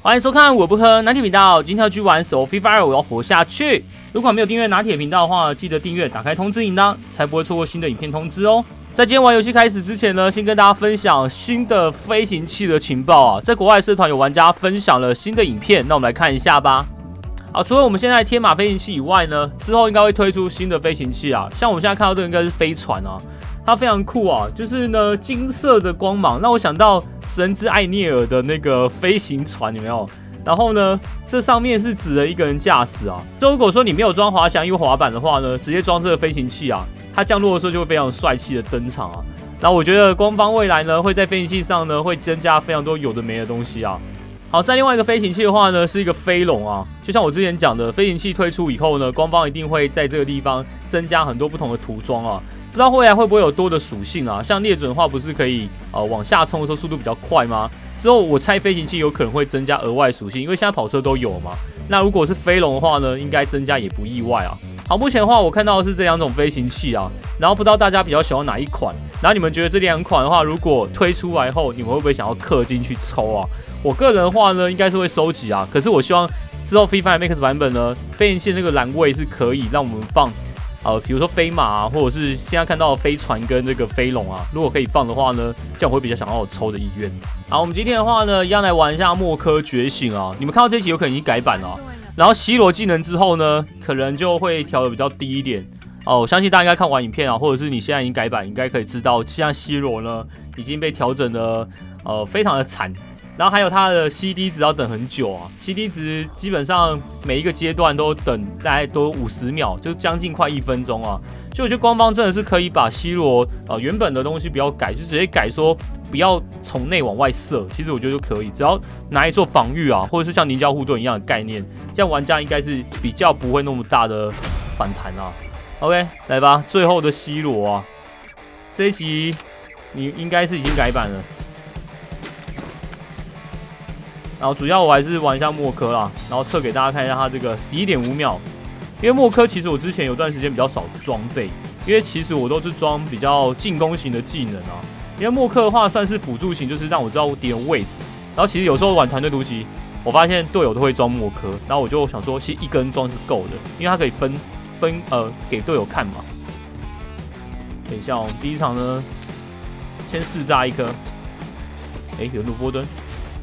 欢迎收看我不喝拿铁频道。今天要去玩手 Free Fire， 我要活下去。如果还没有订阅拿铁频道的话，记得订阅，打开通知铃铛，才不会错过新的影片通知哦。在今天玩游戏开始之前呢，先跟大家分享新的飞行器的情报啊。在国外社团有玩家分享了新的影片，那我们来看一下吧。好，除了我们现在天马飞行器以外呢，之后应该会推出新的飞行器啊。像我们现在看到这个应该是飞船啊，它非常酷啊，就是呢金色的光芒，让我想到神之艾涅尔的那个飞行船，有没有？然后呢，这上面是指了一个人驾驶啊。就如果说你没有装滑翔翼或滑板的话呢，直接装这个飞行器啊，它降落的时候就会非常帅气的登场啊。然后我觉得官方未来呢，会在飞行器上呢会增加非常多有的没的东西啊。好，在另外一个飞行器的话呢，是一个飞龙啊。就像我之前讲的，飞行器推出以后呢，官方一定会在这个地方增加很多不同的涂装啊。不知道未来会不会有多的属性啊？像猎准的话，不是可以往下冲的时候速度比较快吗？之后我猜飞行器有可能会增加额外属性，因为现在跑车都有嘛。那如果是飞龙的话呢，应该增加也不意外啊。好，目前的话我看到的是这两种飞行器啊，然后不知道大家比较喜欢哪一款？然后你们觉得这两款的话，如果推出来后，你们会不会想要氪金去抽啊？我个人的话呢，应该是会收集啊。可是我希望之后 Free Fire Max 版本呢，飞行器那个栏位是可以让我们放。比如说飞马啊，或者是现在看到的飞船跟这个飞龙啊，如果可以放的话呢，这样我会比较想要有抽的意愿。好，我们今天的话呢，一样来玩一下莫科觉醒啊。你们看到这一集有可能已经改版了，然后西罗技能之后呢，可能就会调的比较低一点。我相信大家应该看完影片啊，或者是你现在已经改版，应该可以知道，现在西罗呢已经被调整的非常的惨。然后还有它的 CD 值要等很久啊 ，CD 值基本上每一个阶段都等大概都50秒，就将近快1分钟啊。所以我觉得官方真的是可以把西罗原本的东西不要改，就直接改说不要从内往外射，其实我觉得就可以，只要拿来做防御啊，或者是像凝胶护盾一样的概念，这样玩家应该是比较不会那么大的反弹啊。OK， 来吧，最后的西罗啊，这一集你应该是已经改版了。然后主要我还是玩一下莫科啦，然后测给大家看一下它这个11.5秒，因为莫科其实我之前有段时间比较少装备，因为其实我都是装比较进攻型的技能啊，因为莫科的话算是辅助型，就是让我知道敌人位置。然后其实有时候玩团队突袭，我发现队友都会装莫科，然后我就想说，其实一个人装是够的，因为它可以分给队友看嘛。等一下，我们第一场呢，先试炸一颗，有鲁波墩。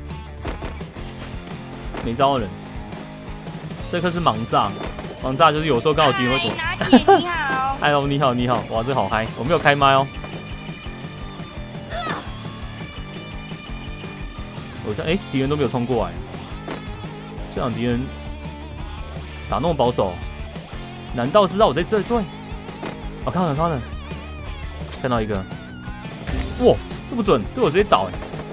没招的人，这颗是盲炸，盲炸就是有时候刚好敌人会躲。 你好， 哎呦，你好，你好，哇，这好嗨！我没有开麦哦。我这敌人都没有冲过来，这样敌人打那么保守，难道知道我在这里？对，看了，看到一个，哇，这么准，对我直接倒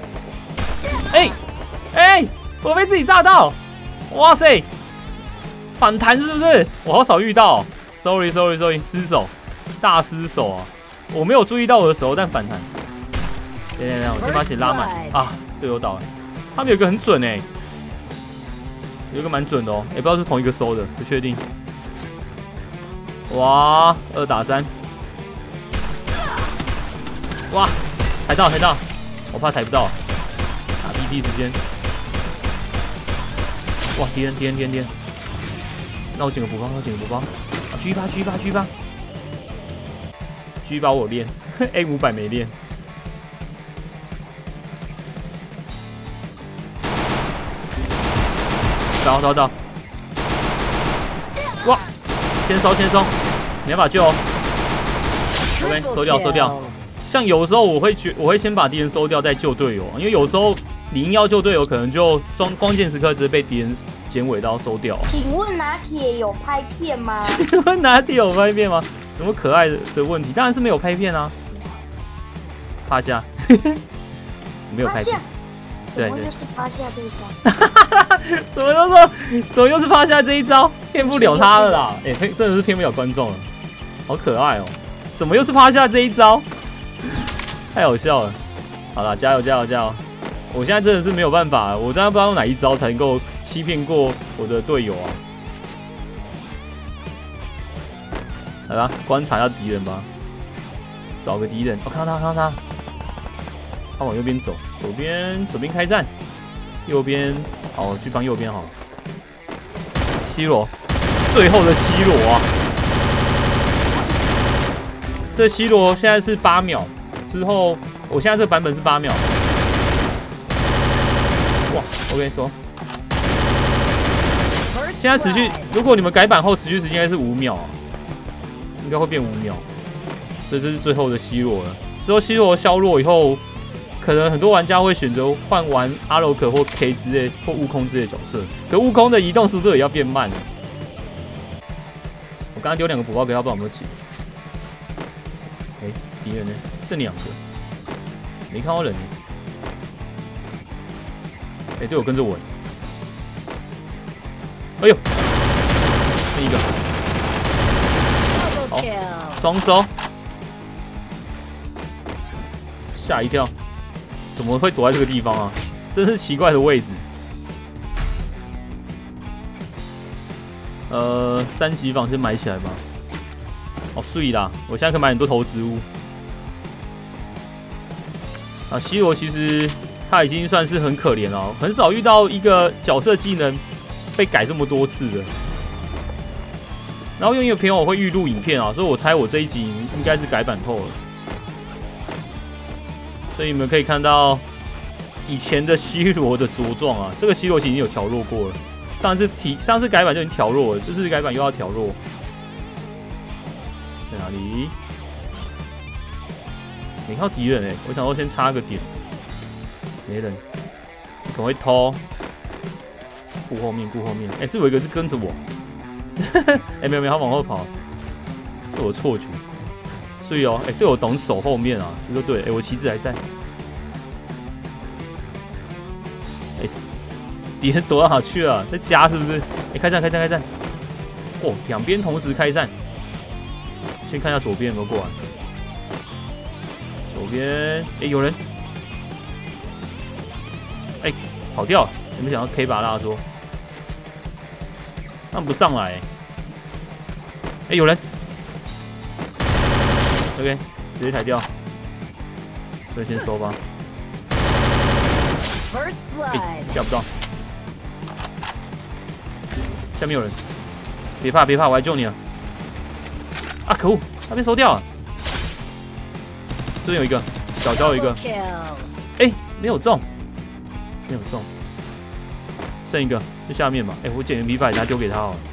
我被自己炸到，哇塞，反弹是不是？我好少遇到 ，sorry， 失手，大失手啊！我没有注意到我的手，但反弹。等，我先把血拉满啊！队友倒了，他们有一个很准有一个蛮准的哦，不知道是同一个收的，不确定。哇，2打3，哇，抬到，我怕抬不到，打 BP 时间。哇！敌人！那我捡个补方，G8 我练，A500没练。到！哇！先收，没办法救哦。OK， 收掉。像有时候我会先把敌人收掉，再救队友，因为有时候你硬要救队友，可能就关键时刻直接被敌人剪尾刀收掉。 请问拿铁有拍片吗？ 请问拿铁有拍片吗？怎么可爱的问题？当然是没有拍片啊。趴下，没有拍片。对， 怎么又是趴下这一招？ 怎么又是趴下这一招？骗不了他了啦！真的是骗不了观众了，好可爱哦！怎么又是趴下这一招？太好笑了！好了，加油！我现在真的是没有办法，我真的不知道用哪一招才能够欺骗过我的队友啊！来吧，观察一下敌人吧，找个敌人。看到他，他往右边走，左边开战， 右边，好，我去帮右边好了。C 罗，最后的 C 罗啊！这 C 罗现在是8秒，之后我现在这个版本是8秒。哇，我跟你说，现在持续，如果你们改版后持续时间应该是5秒啊，应该会变5秒。所以这是最后的 C 罗了。之后 C 罗削弱以后，可能很多玩家会选择换玩阿罗克或 K 之类或悟空之类的角色，可悟空的移动速度也要变慢了。我刚刚丢2个补包给他，不知道有没有解。敌人呢？剩2个，没看到人呢。队友跟着我。哎呦，另一个，好，双手，吓一跳，怎么会躲在这个地方啊？真是奇怪的位置。3级房先买起来吧。哦，碎啦！我现在可以买很多投资物。啊 ，C 罗其实他已经算是很可怜了，很少遇到一个角色技能被改这么多次的。然后因为有朋友会预录影片啊，所以我猜我这一集应该是改版后了。所以你们可以看到以前的 C 罗的茁壮啊，这个 C 罗其实已经有调弱过了。上次改版就已经调弱了，这次改版又要调弱。在哪里？没看到敌人我想说先插个点，没人，可能会偷。顾后面，是有一个是跟着我，没有，他往后跑，是我错觉。所以对我懂守后面啊，这就对。我旗帜还在。敌人躲到哪去了？在家是不是？开战！哦，2边同时开战。先看一下左边有没有过来。左边，有人。跑掉了！有没有想到 K 把拉说？他们不上来。有人。OK， 直接抬掉。所以先收吧。掉不到。下面有人，别怕，我来救你了。啊，可恶，他被收掉了。这边有一个，小焦有一个。没有中，剩一个，就下面嘛。我捡MP5，等下丢给他好了。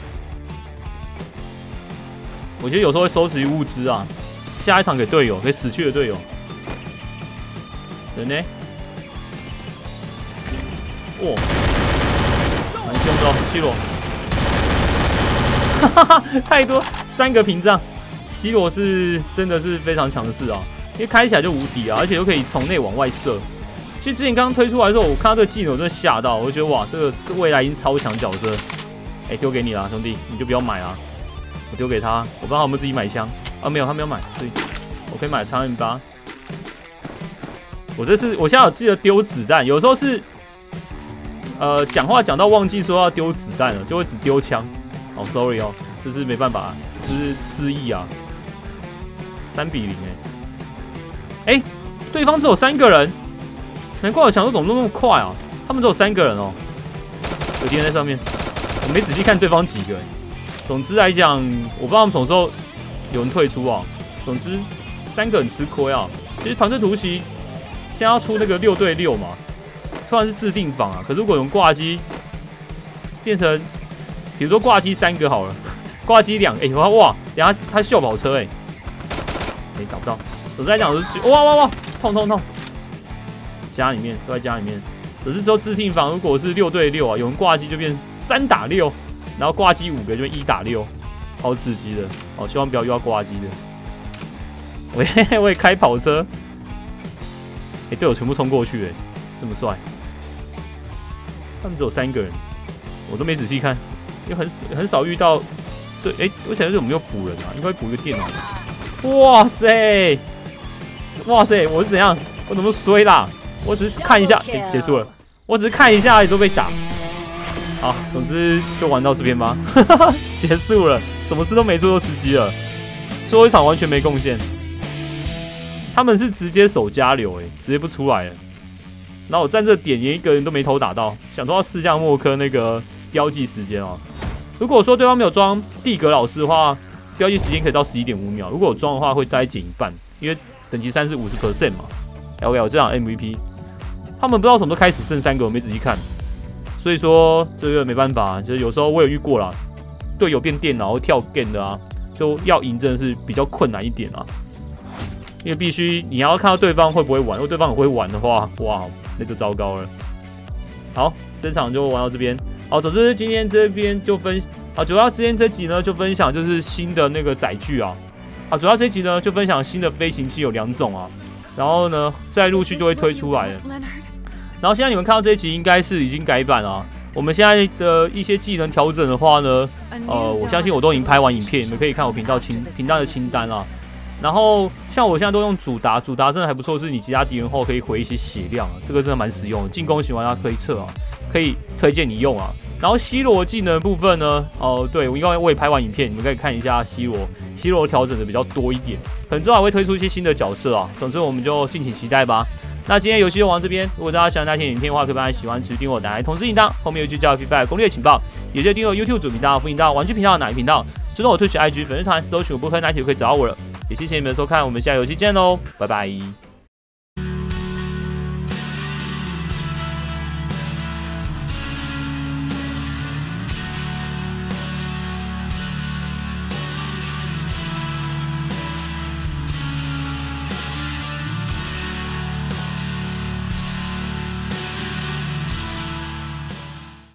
我觉得有时候会收集物资啊，下一场给队友，给死去的队友。人呢？哇，蛮凶的，C 罗。太多，3个屏障 ，C 罗是真的是非常强势啊，因为开起来就无敌啊，而且又可以从内往外射。其实之前刚推出来的时候，我看到这个技能，我真的吓到，我就觉得哇，这未来已经超强角色。丢给你啦，兄弟，你就不要买啦，我丢给他，我不知道他有没有自己买枪啊？没有，他没有买，所以我可以买长 M8。我现在有记得丢子弹，有时候是讲话讲到忘记说要丢子弹了，就会只丢枪。sorry 就是没办法，就是失忆啊。3比0对方只有3个人，难怪我想说怎么那么快啊？他们只有3个人哦，有敌人在上面，我没仔细看对方几个。总之来讲，我不知道他们什么时候有人退出啊。总之3个很吃亏啊。其实团队突袭现在要出那个6对6嘛，虽然是制定房啊，可是如果用挂机变成。比如说挂机3个好了，挂机2，哇，等下他秀跑车找不到。总之来讲，哇，痛，家里面都在家里面。可是之后制定房如果是6对6啊，有人挂机就变3打6，然后挂机5个就变1打6，超刺激的。希望不要又要挂机的。我也开跑车，队友全部冲过去，这么帅。他们只有3个人，我都没仔细看。因为很少遇到，对，我想有没有补人啊？应该补一个电脑。哇塞，我是怎样？我怎么衰啦？我只是看一下，结束了。我只是看一下，也都被打。好，总之就玩到这边吧，结束了，什么事都没做就吃鸡了。最后一场完全没贡献，他们是直接守加流，直接不出来了。 然后我站这点连一个人都没偷打到，想说要试下默克那个标记时间哦。如果说对方没有装地格老师的话，标记时间可以到11.5秒。如果有装的话，会大概减一半，因为等级3是50% 嘛。OK， 我这场 MVP， 他们不知道什么时候开始剩3个，我没仔细看，所以说这个没办法，就是有时候我有遇过啦，队友变电脑或跳 game 的啊，就要赢真的是比较困难一点啊。因为必须你要看到对方会不会玩，如果对方很会玩的话，哇，那就糟糕了。好，这场就玩到这边。好，总之今天这边就主要今天这集呢就分享就是新的那个载具啊。主要这集呢就分享新的飞行器有2种啊，然后呢再陆续就会推出来了。然后现在你们看到这一集应该是已经改版了啊。我们现在的一些技能调整的话呢，我相信我都已经拍完影片，你们可以看我频道的清单啊。然后像我现在都用主达真的还不错，是你击打敌人后可以回一些血量啊，这个真的蛮实用的。进攻型玩家可以测啊，可以推荐你用啊。然后西罗技能的部分呢，对，因为我也拍完影片，你们可以看一下西罗调整的比较多一点，可能之后还会推出一些新的角色啊。总之我们就敬请期待吧。那今天游戏就玩到这边，如果大家喜欢那些影片的话，可以帮他喜欢持续订阅我，打开通知铃铛，后面有一句叫 feedback 攻略情报，也就订阅 YouTube 主频道、副频道、玩具频道哪一频道，追踪我Twitch IG 粉丝团，搜寻我不分哪题就可以找到我了。也谢谢你们的收看，我们下游戏见喽，拜拜。